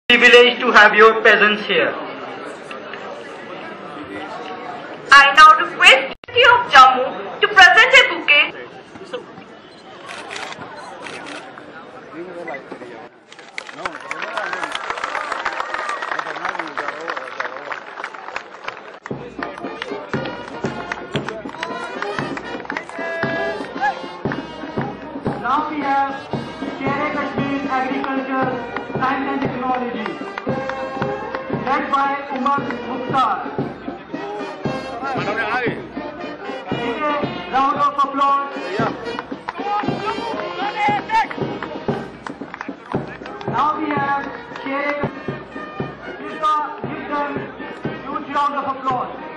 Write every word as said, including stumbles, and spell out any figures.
Privileged to have your presence here. I now request the University of Jammu to present a bouquet. Now we have J and K State Agriculture, Science and Technology, led by Umar Mukhtar. Give a round of applause. Now we have J and K. Give them huge round of applause.